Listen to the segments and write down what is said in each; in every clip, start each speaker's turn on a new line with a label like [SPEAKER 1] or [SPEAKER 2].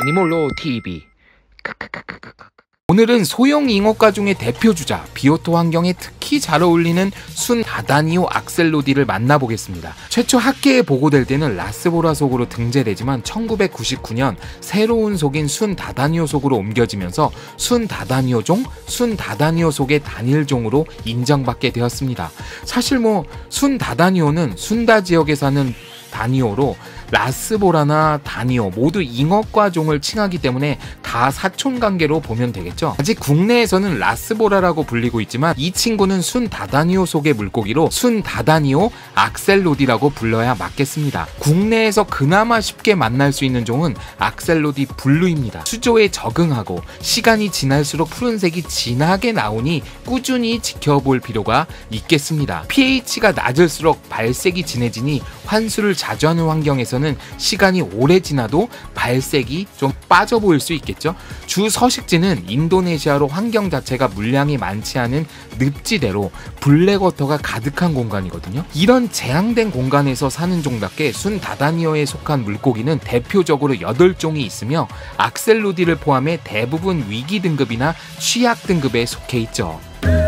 [SPEAKER 1] 애니몰로 TV. 오늘은 소형 잉어과 중의 대표주자, 비오토 환경에 특히 잘 어울리는 순 다다니오 악셀로디를 만나보겠습니다. 최초 학계에 보고될 때는 라스보라 속으로 등재되지만 1999년 새로운 속인 순 다다니오 속으로 옮겨지면서 순 다다니오종, 순 다다니오 속의 단일종으로 인정받게 되었습니다. 사실 순 다다니오는 순다 지역에 사는 다니오로 라스보라나 다니오 모두 잉어과 종을 칭하기 때문에 다 사촌관계로 보면 되겠죠. 아직 국내에서는 라스보라라고 불리고 있지만 이 친구는 순 다다니오 속의 물고기로 순 다다니오 악셀로디라고 불러야 맞겠습니다. 국내에서 그나마 쉽게 만날 수 있는 종은 악셀로디 블루입니다. 수조에 적응하고 시간이 지날수록 푸른색이 진하게 나오니 꾸준히 지켜볼 필요가 있겠습니다. pH가 낮을수록 발색이 진해지니 환수를 자주 하는 환경에서는 시간이 오래 지나도 발색이 좀 빠져 보일 수 있겠죠. 주 서식지는 인도네시아로 환경 자체가 물량이 많지 않은 늪지대로 블랙워터가 가득한 공간이거든요. 이런 제한된 공간에서 사는 종답게 순 다다니오에 속한 물고기는 대표적으로 8종이 있으며 악셀로디를 포함해 대부분 위기 등급이나 취약 등급에 속해 있죠.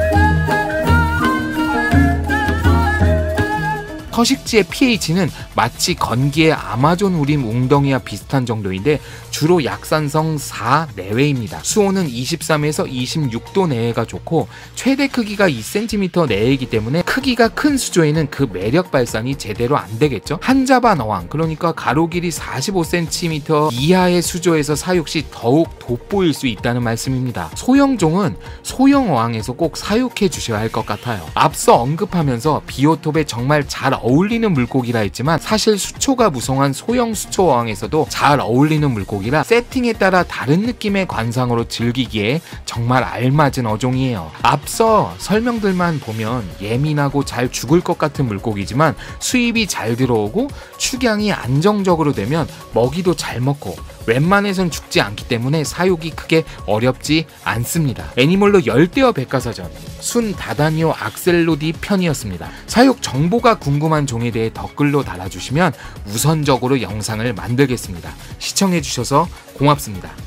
[SPEAKER 1] 서식지의 pH는 마치 건기의 아마존 우림 웅덩이와 비슷한 정도인데 주로 약산성 4 내외입니다. 수온은 23에서 26도 내외가 좋고 최대 크기가 2cm 내외이기 때문에 크기가 큰 수조에는 그 매력 발산이 제대로 안 되겠죠. 한자반 어항, 그러니까 가로 길이 45cm 이하의 수조에서 사육 시 더욱 돋보일 수 있다는 말씀입니다. 소형종은 소형 어항에서 꼭 사육해 주셔야 할 것 같아요. 앞서 언급하면서 비오톱에 정말 잘 어울리는 물고기라 했지만 사실 수초가 무성한 소형 수초 어항에서도 잘 어울리는 물고기라 세팅에 따라 다른 느낌의 관상으로 즐기기에 정말 알맞은 어종이에요. 앞서 설명들만 보면 예민하고 잘 죽을 것 같은 물고기지만 수입이 잘 들어오고 축양이 안정적으로 되면 먹이도 잘 먹고 웬만해선 죽지 않기 때문에 사육이 크게 어렵지 않습니다. 애니몰로 열대어 백과사전 순 다다니오 악셀로디 편이었습니다. 사육 정보가 궁금한 종에 대해 댓글로 달아주시면 우선적으로 영상을 만들겠습니다. 시청해주셔서 고맙습니다.